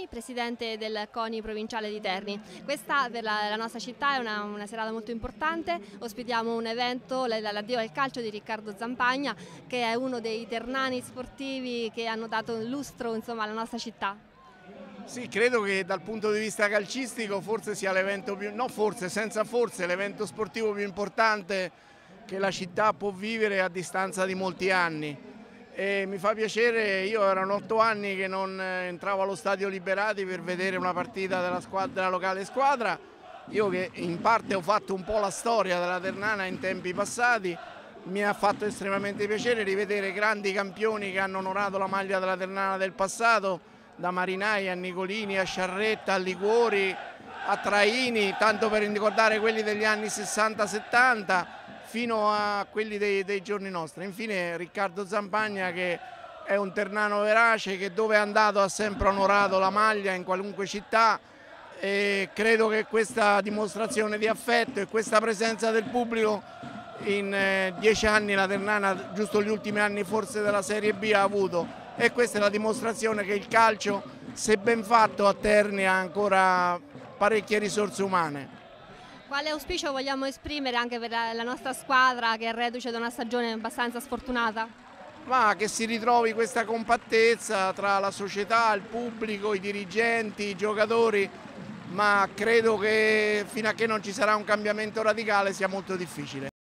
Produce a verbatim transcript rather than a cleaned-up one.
Giannini, presidente del CONI provinciale di Terni. Questa per la, la nostra città è una, una serata molto importante, ospitiamo un evento, l'addio al calcio di Riccardo Zampagna, che è uno dei ternani sportivi che hanno dato lustro, insomma, alla nostra città. Sì, credo che dal punto di vista calcistico forse sia l'evento più, no forse, senza forse, l'evento sportivo più importante che la città può vivere a distanza di molti anni. E mi fa piacere, io erano otto anni che non entravo allo Stadio Liberati per vedere una partita della, squadra, della locale squadra. Io che in parte ho fatto un po' la storia della Ternana in tempi passati, mi ha fatto estremamente piacere rivedere grandi campioni che hanno onorato la maglia della Ternana del passato, da Marinai a Nicolini, a Sciarretta, a Liguori, a Traini, tanto per ricordare quelli degli anni sessanta settanta, fino a quelli dei, dei giorni nostri. Infine Riccardo Zampagna, che è un ternano verace, che dove è andato ha sempre onorato la maglia in qualunque città, e credo che questa dimostrazione di affetto e questa presenza del pubblico in eh, dieci anni la Ternana, giusto gli ultimi anni forse della Serie B, ha avuto, e questa è la dimostrazione che il calcio, se ben fatto, a Terni ha ancora parecchie risorse umane. Quale auspicio vogliamo esprimere anche per la nostra squadra, che è reduce da una stagione abbastanza sfortunata? Ma che si ritrovi questa compattezza tra la società, il pubblico, i dirigenti, i giocatori, ma credo che fino a che non ci sarà un cambiamento radicale sia molto difficile.